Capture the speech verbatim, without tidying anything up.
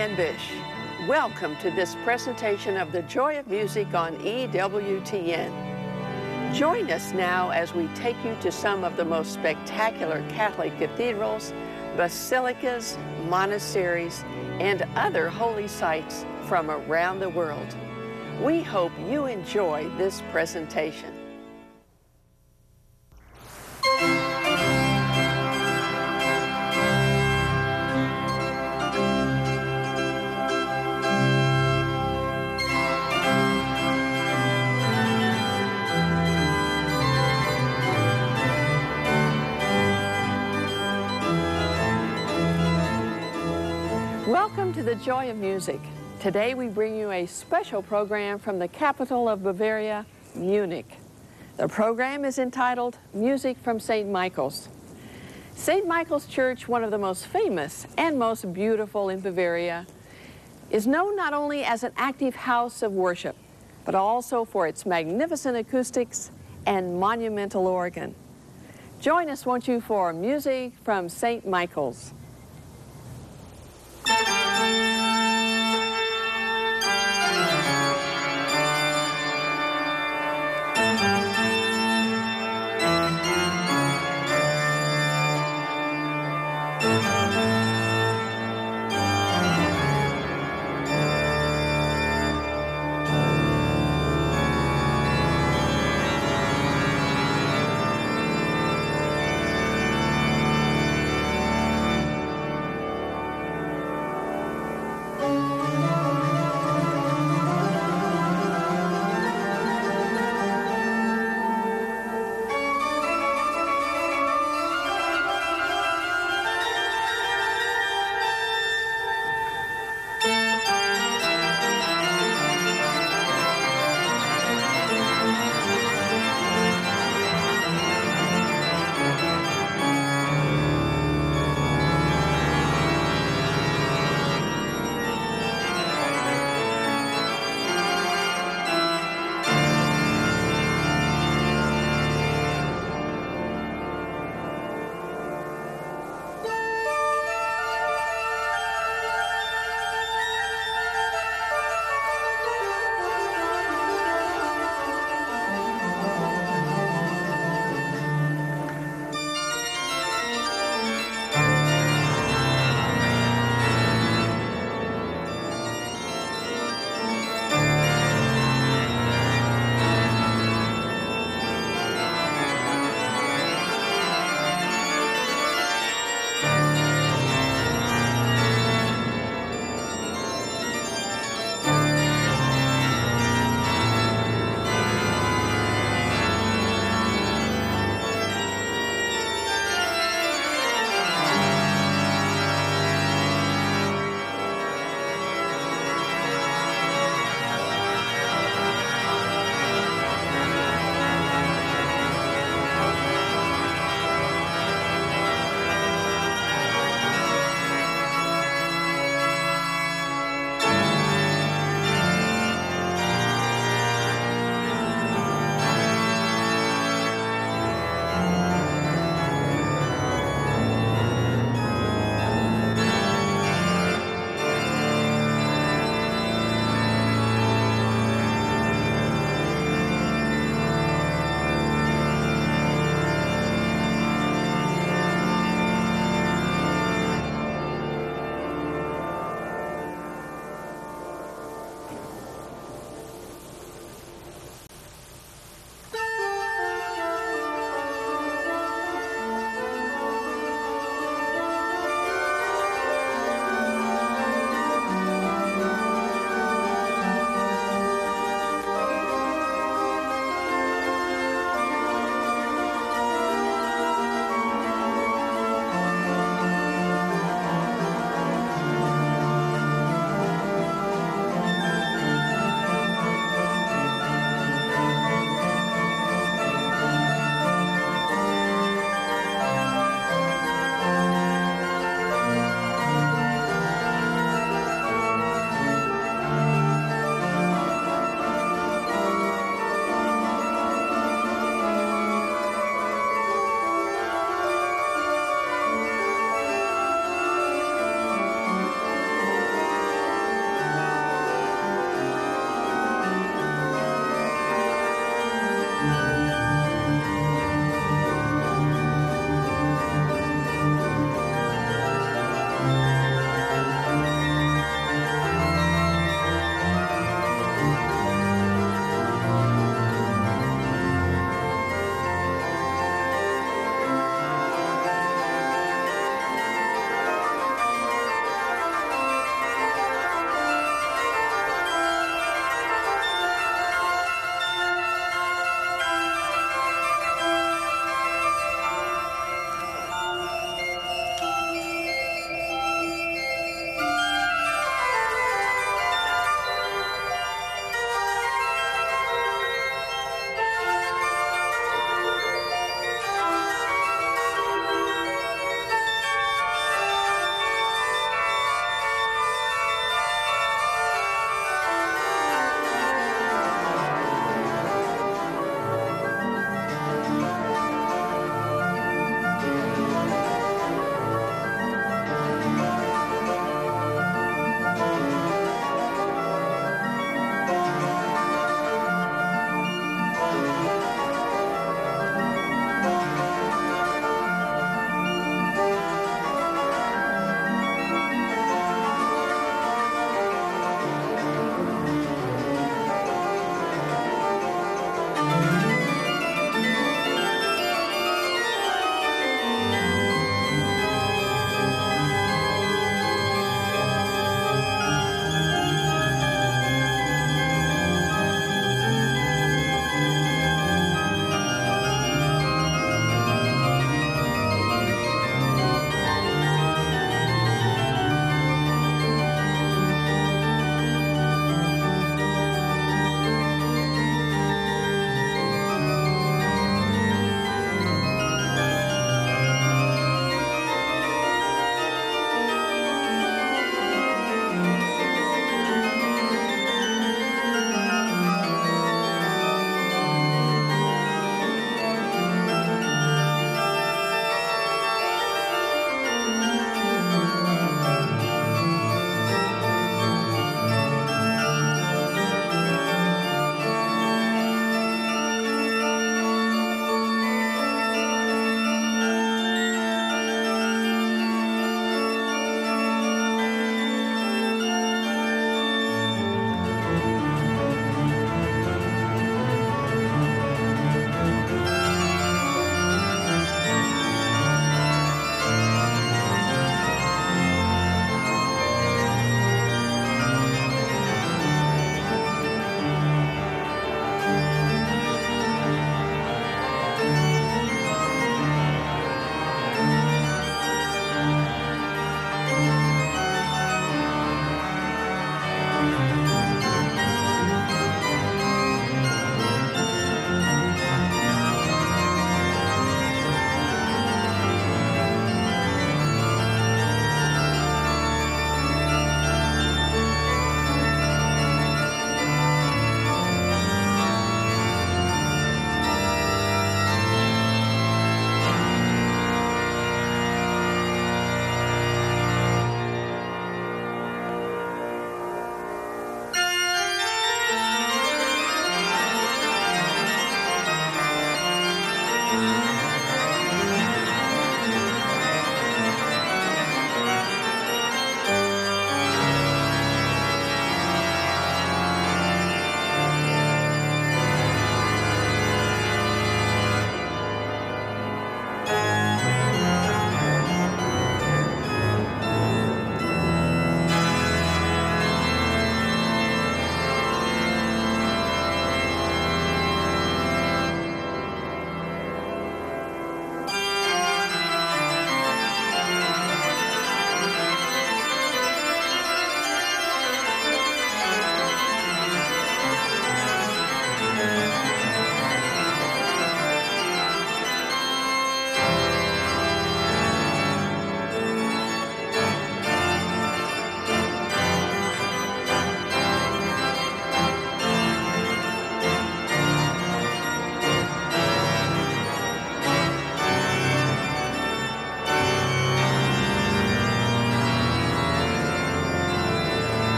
Diane Bish. Welcome to this presentation of the Joy of Music on E W T N. Join us now as we take you to some of the most spectacular Catholic cathedrals, basilicas, monasteries, and other holy sites from around the world. We hope you enjoy this presentation. Welcome to the Joy of Music. Today we bring you a special program from the capital of Bavaria, Munich. The program is entitled Music from Saint Michael's. Saint Michael's Church, one of the most famous and most beautiful in Bavaria, is known not only as an active house of worship, but also for its magnificent acoustics and monumental organ. Join us, won't you, for Music from Saint Michael's.